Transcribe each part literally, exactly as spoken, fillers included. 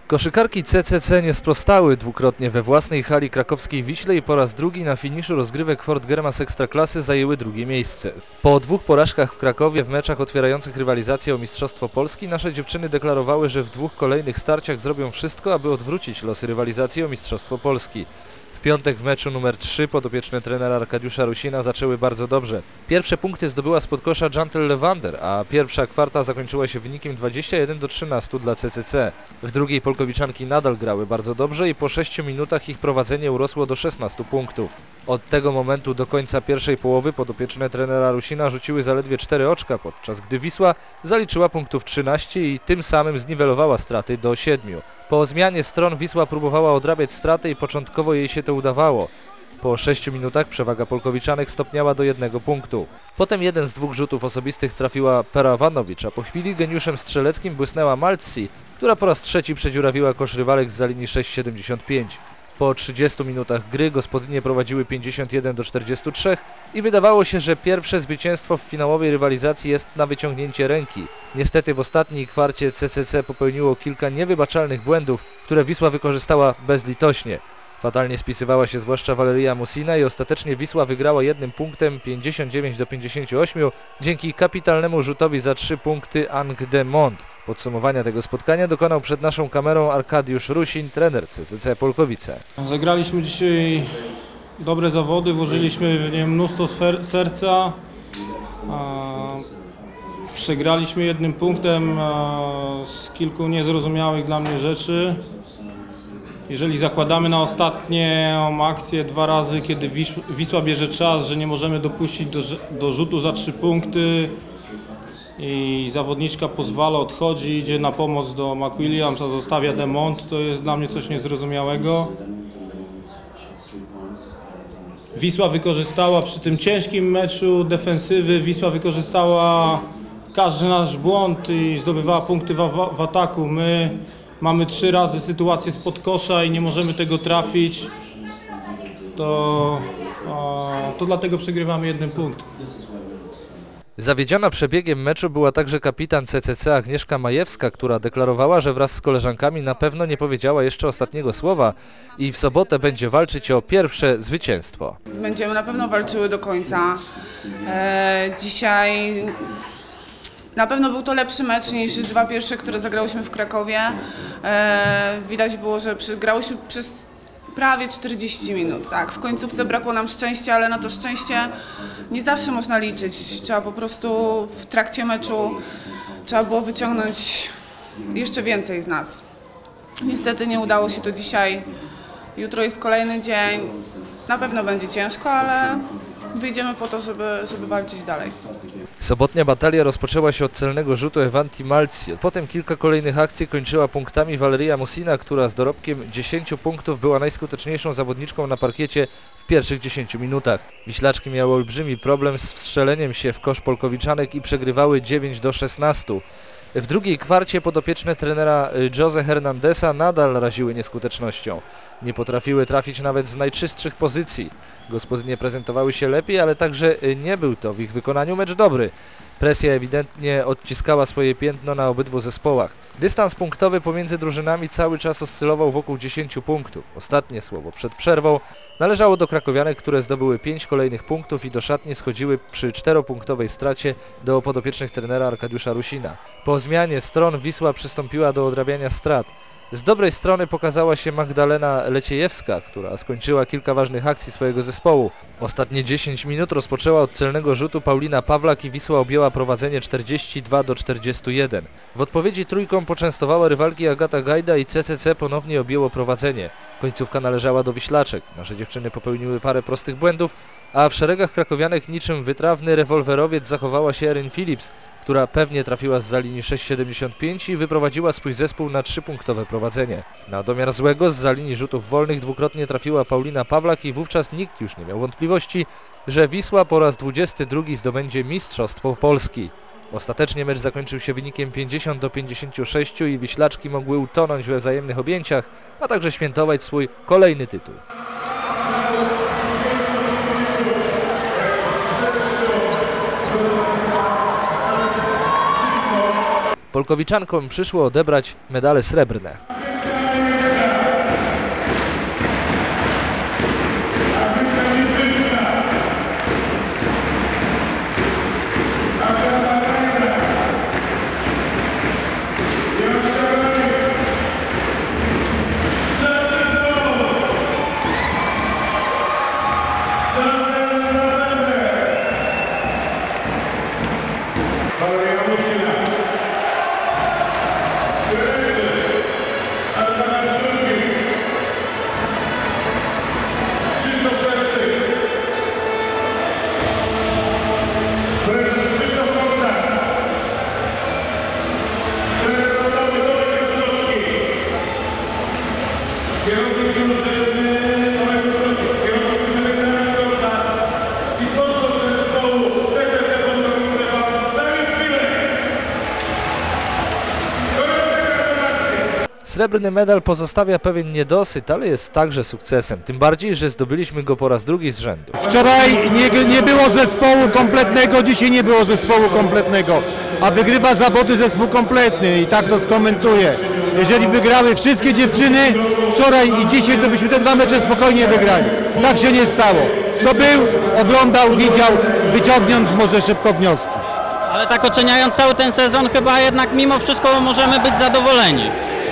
Koszykarki C C C nie sprostały dwukrotnie we własnej hali krakowskiej Wiśle i po raz drugi na finiszu rozgrywek Fort Germas Ekstraklasy zajęły drugie miejsce. Po dwóch porażkach w Krakowie w meczach otwierających rywalizację o Mistrzostwo Polski nasze dziewczyny deklarowały, że w dwóch kolejnych starciach zrobią wszystko, aby odwrócić losy rywalizacji o Mistrzostwo Polski. W piątek w meczu numer trzy podopieczne trenera Arkadiusza Rusina zaczęły bardzo dobrze. Pierwsze punkty zdobyła spod kosza Jantel Lewander, a pierwsza kwarta zakończyła się wynikiem dwudziestu jeden do trzynastu dla C C C. W drugiej polkowiczanki nadal grały bardzo dobrze i po sześciu minutach ich prowadzenie urosło do szesnastu punktów. Od tego momentu do końca pierwszej połowy podopieczne trenera Rusina rzuciły zaledwie cztery oczka, podczas gdy Wisła zaliczyła punktów trzynaście i tym samym zniwelowała straty do siedmiu. Po zmianie stron Wisła próbowała odrabiać straty i początkowo jej się to udawało. Po sześciu minutach przewaga polkowiczanek stopniała do jednego punktu. Potem jeden z dwóch rzutów osobistych trafiła Perawanowicz, a po chwili geniuszem strzeleckim błysnęła Maltsi, która po raz trzeci przedziurawiła kosz rywalek z linii sześć siedemdziesiąt pięć. Po trzydziestu minutach gry gospodynie prowadziły pięćdziesiąt jeden do czterdziestu trzech i wydawało się, że pierwsze zwycięstwo w finałowej rywalizacji jest na wyciągnięcie ręki. Niestety w ostatniej kwarcie C C C popełniło kilka niewybaczalnych błędów, które Wisła wykorzystała bezlitośnie. Fatalnie spisywała się zwłaszcza Valeria Musina i ostatecznie Wisła wygrała jednym punktem pięćdziesiąt dziewięć do pięćdziesięciu ośmiu dzięki kapitalnemu rzutowi za trzy punkty Ang de Mont. Podsumowania tego spotkania dokonał przed naszą kamerą Arkadiusz Rusin, trener C C C Polkowice. Zagraliśmy dzisiaj dobre zawody, włożyliśmy w nie mnóstwo serca. Przegraliśmy jednym punktem z kilku niezrozumiałych dla mnie rzeczy. Jeżeli zakładamy na ostatnią akcję dwa razy, kiedy Wisła bierze czas, że nie możemy dopuścić do, do rzutu za trzy punkty i zawodniczka pozwala, odchodzi, idzie na pomoc do McWilliams, a zostawia de Mont, to jest dla mnie coś niezrozumiałego. Wisła wykorzystała przy tym ciężkim meczu defensywy, Wisła wykorzystała każdy nasz błąd i zdobywała punkty w, w ataku. My mamy trzy razy sytuację spod kosza i nie możemy tego trafić, to, to dlatego przegrywamy jednym punktem. Zawiedziona przebiegiem meczu była także kapitan C C C Agnieszka Majewska, która deklarowała, że wraz z koleżankami na pewno nie powiedziała jeszcze ostatniego słowa i w sobotę będzie walczyć o pierwsze zwycięstwo. Będziemy na pewno walczyły do końca. E, dzisiaj na pewno był to lepszy mecz niż dwa pierwsze, które zagrałyśmy w Krakowie. E, widać było, że grałyśmy przez prawie czterdzieści minut. Tak. W końcówce brakło nam szczęścia, ale na to szczęście nie zawsze można liczyć. Trzeba po prostu w trakcie meczu trzeba było wyciągnąć jeszcze więcej z nas. Niestety nie udało się to dzisiaj. Jutro jest kolejny dzień. Na pewno będzie ciężko, ale wyjdziemy po to, żeby, żeby walczyć dalej. Sobotnia batalia rozpoczęła się od celnego rzutu Ewanti Maltsi. Potem kilka kolejnych akcji kończyła punktami Valeria Musina, która z dorobkiem dziesięciu punktów była najskuteczniejszą zawodniczką na parkiecie w pierwszych dziesięciu minutach. Wiślaczki miały olbrzymi problem z wstrzeleniem się w kosz polkowiczanek i przegrywały dziewięć do szesnastu. W drugiej kwarcie podopieczne trenera Jose Hernandeza nadal raziły nieskutecznością. Nie potrafiły trafić nawet z najczystszych pozycji. Gospodynie prezentowały się lepiej, ale także nie był to w ich wykonaniu mecz dobry. Presja ewidentnie odciskała swoje piętno na obydwu zespołach. Dystans punktowy pomiędzy drużynami cały czas oscylował wokół dziesięciu punktów. Ostatnie słowo przed przerwą należało do krakowianek, które zdobyły pięć kolejnych punktów i do szatni schodziły przy czteropunktowej stracie do podopiecznych trenera Arkadiusza Rusina. Po zmianie stron Wisła przystąpiła do odrabiania strat. Z dobrej strony pokazała się Magdalena Leciejewska, która skończyła kilka ważnych akcji swojego zespołu. Ostatnie dziesięć minut rozpoczęła od celnego rzutu Paulina Pawlak i Wisła objęła prowadzenie czterdzieści dwa do czterdziestu jeden. W odpowiedzi trójką poczęstowała rywalki Agata Gajda i C C C ponownie objęło prowadzenie. Końcówka należała do Wiślaczek. Nasze dziewczyny popełniły parę prostych błędów, a w szeregach krakowianek niczym wytrawny rewolwerowiec zachowała się Erin Phillips, która pewnie trafiła zza linii sześć siedemdziesiąt pięć i wyprowadziła swój zespół na trzypunktowe prowadzenie. Na domiar złego zza linii rzutów wolnych dwukrotnie trafiła Paulina Pawlak i wówczas nikt już nie miał wątpliwości, że Wisła po raz dwudziesty drugi zdobędzie Mistrzostwo Polski. Ostatecznie mecz zakończył się wynikiem pięćdziesiąt do pięćdziesięciu sześciu i Wiślaczki mogły utonąć we wzajemnych objęciach, a także świętować swój kolejny tytuł. Polkowiczankom przyszło odebrać medale srebrne. Srebrny medal pozostawia pewien niedosyt, ale jest także sukcesem. Tym bardziej, że zdobyliśmy go po raz drugi z rzędu. Wczoraj nie, nie było zespołu kompletnego, dzisiaj nie było zespołu kompletnego, a wygrywa zawody zespół kompletny i tak to skomentuję. Jeżeli by grały wszystkie dziewczyny wczoraj i dzisiaj, to byśmy te dwa mecze spokojnie wygrali. Tak się nie stało. Kto był, oglądał, widział, wyciągnąć może szybko wnioski. Ale tak oceniając cały ten sezon, chyba jednak mimo wszystko możemy być zadowoleni.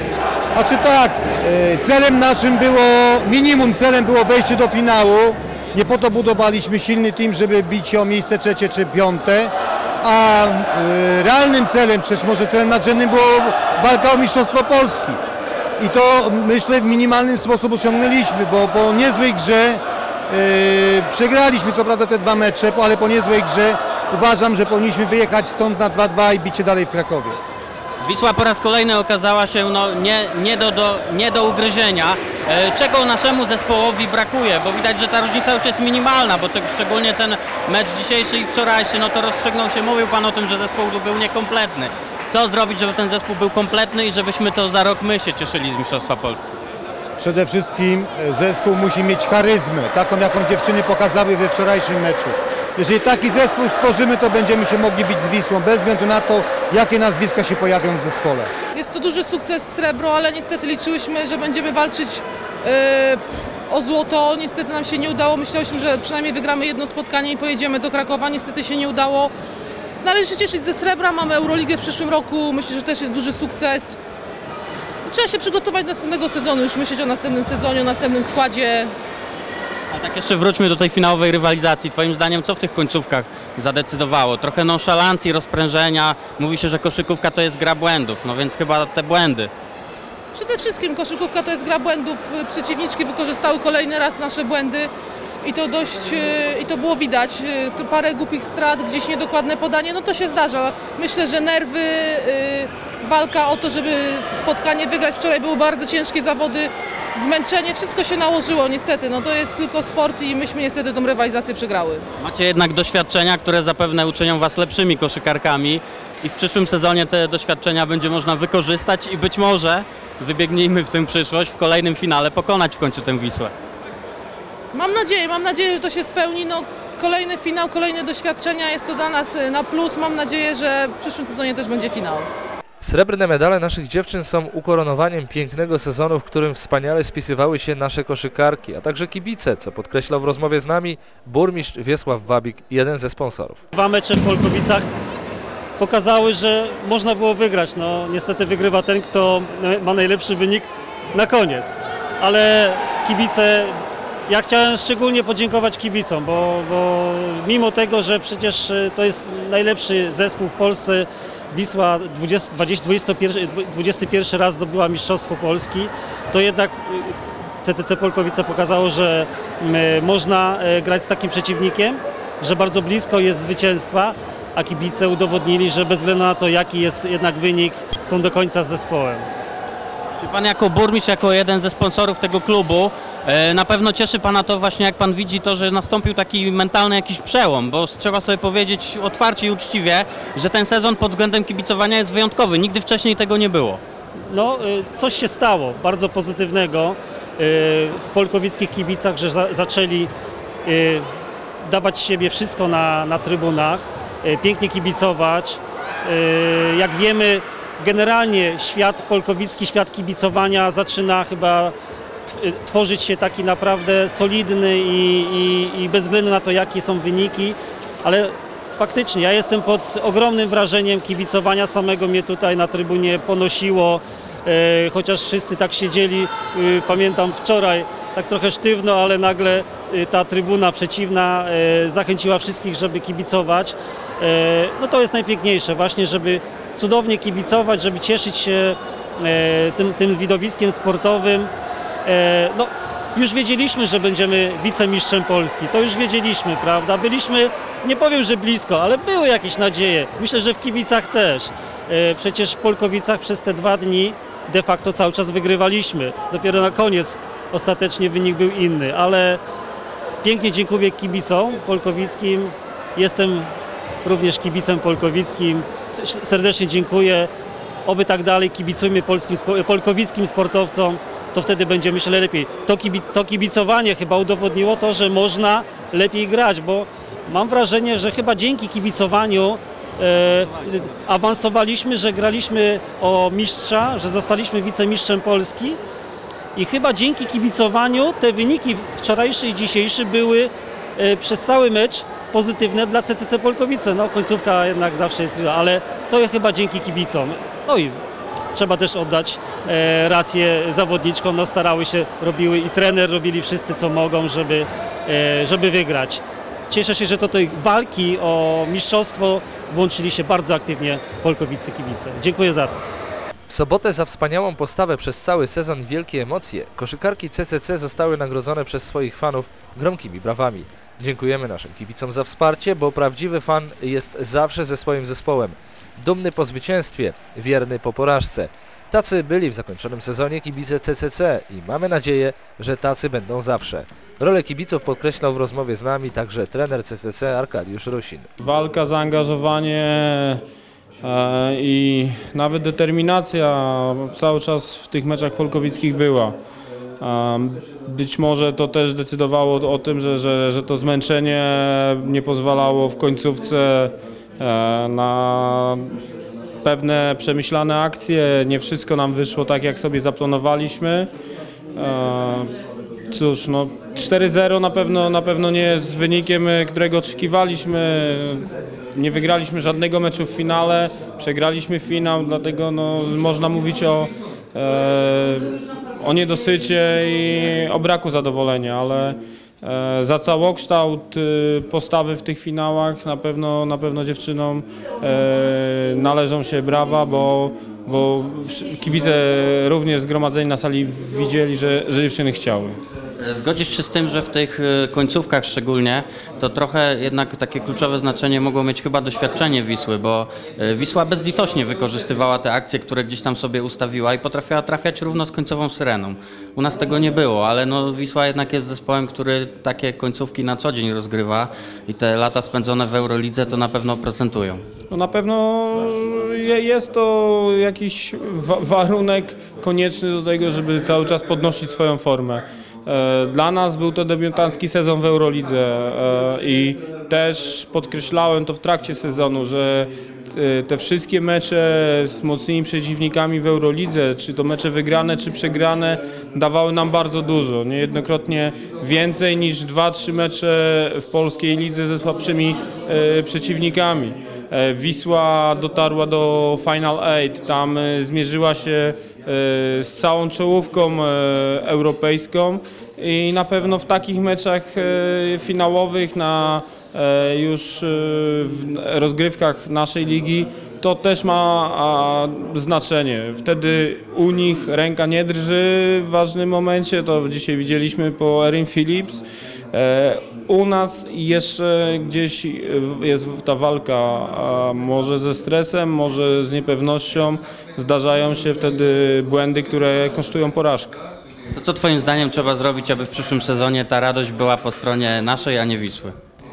A czy tak, e, celem naszym było, minimum celem było wejście do finału. Nie po to budowaliśmy silny team, żeby bić się o miejsce trzecie czy piąte. A e, realnym celem, czy może celem nadrzędnym było walka o Mistrzostwo Polski. I to myślę w minimalnym sposób osiągnęliśmy, bo po niezłej grze e, przegraliśmy co prawda te dwa mecze, ale po niezłej grze uważam, że powinniśmy wyjechać stąd na dwa dwa i bić się dalej w Krakowie. Wisła po raz kolejny okazała się no, nie, nie, do, do, nie do ugryzienia, e, czego naszemu zespołowi brakuje, bo widać, że ta różnica już jest minimalna, bo to, szczególnie ten mecz dzisiejszy i wczorajszy, no to rozstrzygnął się, mówił Pan o tym, że zespół był niekompletny. Co zrobić, żeby ten zespół był kompletny i żebyśmy to za rok my się cieszyli z Mistrzostwa Polski? Przede wszystkim zespół musi mieć charyzmę, taką jaką dziewczyny pokazały we wczorajszym meczu. Jeżeli taki zespół stworzymy, to będziemy się mogli bić z Wisłą, bez względu na to, jakie nazwiska się pojawią w zespole. Jest to duży sukces srebro, ale niestety liczyłyśmy, że będziemy walczyć yy, o złoto. Niestety nam się nie udało. Myślałyśmy, że przynajmniej wygramy jedno spotkanie i pojedziemy do Krakowa. Niestety się nie udało. Należy się cieszyć ze srebra. Mamy Euroligę w przyszłym roku. Myślę, że też jest duży sukces. Trzeba się przygotować do następnego sezonu, już myśleć o następnym sezonie, o następnym składzie. A tak jeszcze wróćmy do tej finałowej rywalizacji. Twoim zdaniem co w tych końcówkach zadecydowało? Trochę nonszalancji, rozprężenia. Mówi się, że koszykówka to jest gra błędów, no więc chyba te błędy. Przede wszystkim koszykówka to jest gra błędów. Przeciwniczki wykorzystały kolejny raz nasze błędy i to dość, i to było widać. Tu parę głupich strat, gdzieś niedokładne podanie, no to się zdarza. Myślę, że nerwy, walka o to, żeby spotkanie wygrać. Wczoraj były bardzo ciężkie zawody, zmęczenie, wszystko się nałożyło niestety. No to jest tylko sport i myśmy niestety tą rywalizację przegrały. Macie jednak doświadczenia, które zapewne uczynią Was lepszymi koszykarkami i w przyszłym sezonie te doświadczenia będzie można wykorzystać i być może, wybiegnijmy w tę przyszłość, w kolejnym finale pokonać w końcu tę Wisłę. Mam nadzieję, mam nadzieję, że to się spełni. No, kolejny finał, kolejne doświadczenia, jest to dla nas na plus. Mam nadzieję, że w przyszłym sezonie też będzie finał. Srebrne medale naszych dziewczyn są ukoronowaniem pięknego sezonu, w którym wspaniale spisywały się nasze koszykarki, a także kibice, co podkreślał w rozmowie z nami burmistrz Wiesław Wabik, jeden ze sponsorów. Dwa mecze w Polkowicach pokazały, że można było wygrać. No, niestety wygrywa ten, kto ma najlepszy wynik na koniec. Ale kibice, ja chciałem szczególnie podziękować kibicom, bo, bo mimo tego, że przecież to jest najlepszy zespół w Polsce, Wisła dwudziesty pierwszy raz zdobyła Mistrzostwo Polski, to jednak C C C Polkowice pokazało, że można grać z takim przeciwnikiem, że bardzo blisko jest zwycięstwa, a kibice udowodnili, że bez względu na to, jaki jest jednak wynik, są do końca z zespołem. Czy Pan jako burmistrz, jako jeden ze sponsorów tego klubu, na pewno cieszy Pana to właśnie, jak Pan widzi to, że nastąpił taki mentalny jakiś przełom, bo trzeba sobie powiedzieć otwarcie i uczciwie, że ten sezon pod względem kibicowania jest wyjątkowy. Nigdy wcześniej tego nie było. No, coś się stało bardzo pozytywnego w polkowickich kibicach, że za, zaczęli dawać siebie wszystko na, na trybunach, pięknie kibicować. Jak wiemy, generalnie świat polkowicki, świat kibicowania zaczyna chyba tworzyć się taki naprawdę solidny i, i, i bez względu na to, jakie są wyniki, ale faktycznie ja jestem pod ogromnym wrażeniem kibicowania, samego mnie tutaj na trybunie ponosiło, e, chociaż wszyscy tak siedzieli, e, pamiętam wczoraj, tak trochę sztywno, ale nagle e, ta trybuna przeciwna e, zachęciła wszystkich, żeby kibicować. E, no to jest najpiękniejsze właśnie, żeby cudownie kibicować, żeby cieszyć się e, tym, tym widowiskiem sportowym. E, no, już wiedzieliśmy, że będziemy wicemistrzem Polski, to już wiedzieliśmy, prawda? Byliśmy, nie powiem, że blisko, ale były jakieś nadzieje. Myślę, że w kibicach też. E, przecież w Polkowicach przez te dwa dni de facto cały czas wygrywaliśmy. Dopiero na koniec ostatecznie wynik był inny, ale pięknie dziękuję kibicom polkowickim. Jestem również kibicem polkowickim. Serdecznie dziękuję. oby tak dalej, kibicujmy polskim, spo- polkowickim sportowcom, to wtedy będzie, myślę, lepiej. To, kibi- to kibicowanie chyba udowodniło to, że można lepiej grać, bo mam wrażenie, że chyba dzięki kibicowaniu e, awansowaliśmy, że graliśmy o mistrza, że zostaliśmy wicemistrzem Polski i chyba dzięki kibicowaniu te wyniki wczorajsze i dzisiejsze były e, przez cały mecz pozytywne dla C C C Polkowice. No końcówka jednak zawsze jest, ale to chyba dzięki kibicom. No i trzeba też oddać e, rację zawodniczkom, no starały się, robiły i trener, robili wszyscy co mogą, żeby, e, żeby wygrać. Cieszę się, że do tej walki o mistrzostwo włączyli się bardzo aktywnie polkowicy kibice. Dziękuję za to. W sobotę za wspaniałą postawę przez cały sezon i wielkie emocje koszykarki C C C zostały nagrodzone przez swoich fanów gromkimi brawami. Dziękujemy naszym kibicom za wsparcie, bo prawdziwy fan jest zawsze ze swoim zespołem. Dumny po zwycięstwie, wierny po porażce. Tacy byli w zakończonym sezonie kibice C C C i mamy nadzieję, że tacy będą zawsze. Rolę kibiców podkreślał w rozmowie z nami także trener C C C Arkadiusz Rusin. Walka, zaangażowanie e, i nawet determinacja cały czas w tych meczach polkowickich była. E, być może to też decydowało o tym, że, że, że to zmęczenie nie pozwalało w końcówce e, na pewne przemyślane akcje. Nie wszystko nam wyszło tak, jak sobie zaplanowaliśmy. E, Cóż, no cztery zero na pewno, na pewno nie jest wynikiem, którego oczekiwaliśmy. Nie wygraliśmy żadnego meczu w finale, przegraliśmy finał, dlatego no, można mówić o, e, o niedosycie i o braku zadowolenia, ale e, za całokształt e, postawy w tych finałach na pewno, na pewno dziewczynom e, należą się brawa, bo bo kibice również zgromadzeni na sali widzieli, że, że dziewczyny chciały. Zgodzisz się z tym, że w tych końcówkach szczególnie to trochę jednak takie kluczowe znaczenie mogło mieć chyba doświadczenie Wisły, bo Wisła bezlitośnie wykorzystywała te akcje, które gdzieś tam sobie ustawiła i potrafiła trafiać równo z końcową syreną. U nas tego nie było, ale no Wisła jednak jest zespołem, który takie końcówki na co dzień rozgrywa i te lata spędzone w Eurolidze to na pewno procentują. No na pewno jest to jakiś wa warunek konieczny do tego, żeby cały czas podnosić swoją formę. Dla nas był to debiutancki sezon w Eurolidze i też podkreślałem to w trakcie sezonu, że te wszystkie mecze z mocnymi przeciwnikami w Eurolidze, czy to mecze wygrane, czy przegrane, dawały nam bardzo dużo. Niejednokrotnie więcej niż dwa trzy mecze w polskiej lidze ze słabszymi przeciwnikami. Wisła dotarła do Final Eight, tam zmierzyła się z całą czołówką europejską i na pewno w takich meczach finałowych na już w rozgrywkach naszej ligi to też ma znaczenie. Wtedy u nich ręka nie drży w ważnym momencie, to dzisiaj widzieliśmy po Erin Phillips. U nas jeszcze gdzieś jest ta walka, może ze stresem, może z niepewnością. Zdarzają się wtedy błędy, które kosztują porażkę. To co twoim zdaniem trzeba zrobić, aby w przyszłym sezonie ta radość była po stronie naszej, a nie Wisły?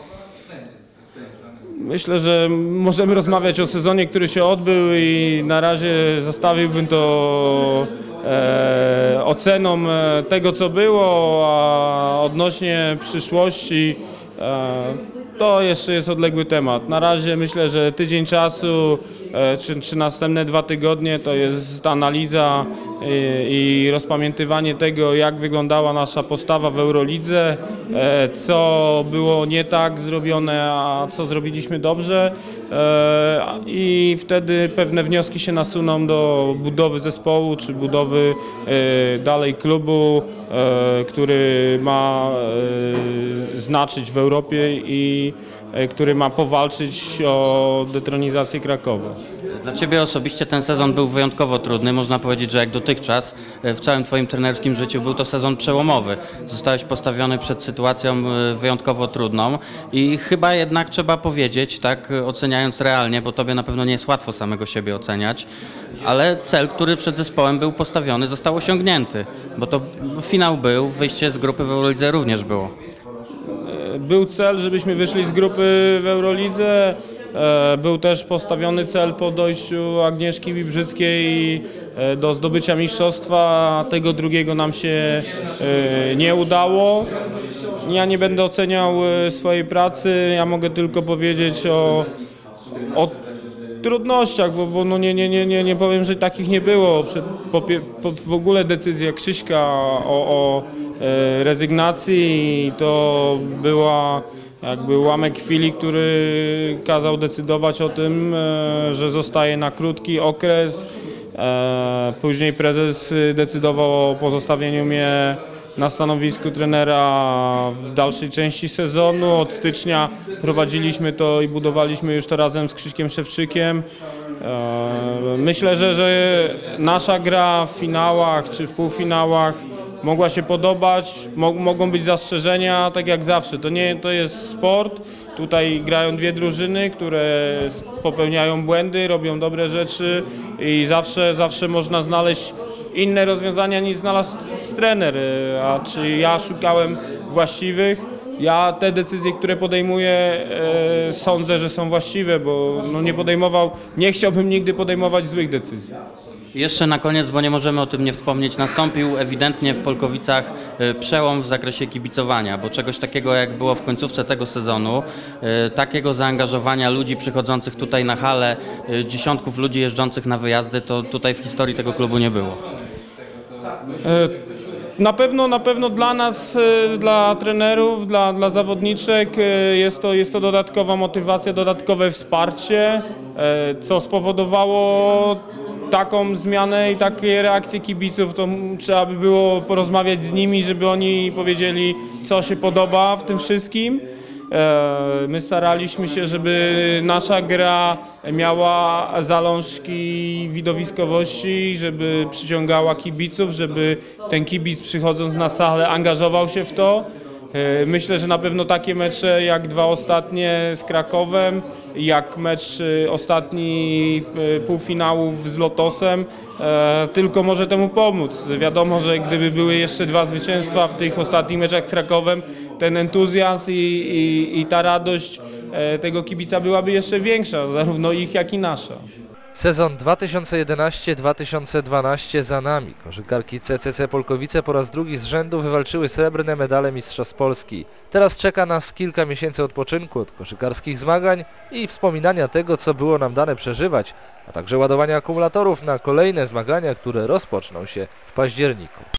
Myślę, że możemy rozmawiać o sezonie, który się odbył i na razie zostawiłbym to e, oceną tego, co było, a odnośnie przyszłości e, to jeszcze jest odległy temat. Na razie myślę, że tydzień czasu e, czy, czy następne dwa tygodnie to jest analiza i, i rozpamiętywanie tego, jak wyglądała nasza postawa w Eurolidze, e, co było nie tak zrobione, a co zrobiliśmy dobrze e, i wtedy pewne wnioski się nasuną do budowy zespołu czy budowy e, dalej klubu, e, który ma e, znaczyć w Europie i który ma powalczyć o detronizację Krakowa. Dla Ciebie osobiście ten sezon był wyjątkowo trudny. Można powiedzieć, że jak dotychczas w całym Twoim trenerskim życiu był to sezon przełomowy. Zostałeś postawiony przed sytuacją wyjątkowo trudną i chyba jednak trzeba powiedzieć, tak oceniając realnie, bo Tobie na pewno nie jest łatwo samego siebie oceniać, ale cel, który przed zespołem był postawiony, został osiągnięty, bo to finał był, wyjście z grupy w Eurolidze również było. Był cel, żebyśmy wyszli z grupy w Eurolidze. E, Był też postawiony cel po dojściu Agnieszki Bibrzyckiej e, do zdobycia mistrzostwa. Tego drugiego nam się e, nie udało. Ja nie będę oceniał e, swojej pracy, ja mogę tylko powiedzieć o, o trudnościach, bo, bo no nie, nie, nie, nie, nie powiem, że takich nie było. Po, po, w ogóle decyzja Krzyśka o, o e, rezygnacji to była jakby ułamek chwili, który kazał decydować o tym, e, że zostaje na krótki okres. E, później prezes decydował o pozostawieniu mnie na stanowisku trenera w dalszej części sezonu. Od stycznia prowadziliśmy to i budowaliśmy już to razem z Krzyśkiem Szewczykiem. Myślę, że, że nasza gra w finałach czy w półfinałach mogła się podobać, mogą być zastrzeżenia, tak jak zawsze. To nie to jest sport. Tutaj grają dwie drużyny, które popełniają błędy, robią dobre rzeczy i zawsze, zawsze można znaleźć inne rozwiązania niż znalazł trener. A czy ja szukałem właściwych? Ja te decyzje, które podejmuję, e, sądzę, że są właściwe, bo no nie podejmował, nie chciałbym nigdy podejmować złych decyzji. Jeszcze na koniec, bo nie możemy o tym nie wspomnieć, nastąpił ewidentnie w Polkowicach e, przełom w zakresie kibicowania, bo czegoś takiego jak było w końcówce tego sezonu, e, takiego zaangażowania ludzi przychodzących tutaj na halę, e, dziesiątków ludzi jeżdżących na wyjazdy, to tutaj w historii tego klubu nie było. Na pewno, na pewno dla nas, dla trenerów, dla, dla zawodniczek jest to, jest to dodatkowa motywacja, dodatkowe wsparcie, co spowodowało taką zmianę i takie reakcje kibiców. To trzeba by było porozmawiać z nimi, żeby oni powiedzieli, co się podoba w tym wszystkim. My staraliśmy się, żeby nasza gra miała zalążki widowiskowości, żeby przyciągała kibiców, żeby ten kibic przychodząc na salę angażował się w to. Myślę, że na pewno takie mecze jak dwa ostatnie z Krakowem, jak mecz ostatni półfinałów z Lotosem, tylko może temu pomóc. Wiadomo, że gdyby były jeszcze dwa zwycięstwa w tych ostatnich meczach z Krakowem, ten entuzjazm i, i, i ta radość tego kibica byłaby jeszcze większa, zarówno ich, jak i nasza. Sezon dwa tysiące jedenasty dwa tysiące dwanaście za nami. Koszykarki C C C Polkowice po raz drugi z rzędu wywalczyły srebrne medale Mistrzostw Polski. Teraz czeka nas kilka miesięcy odpoczynku od koszykarskich zmagań i wspominania tego, co było nam dane przeżywać, a także ładowania akumulatorów na kolejne zmagania, które rozpoczną się w październiku.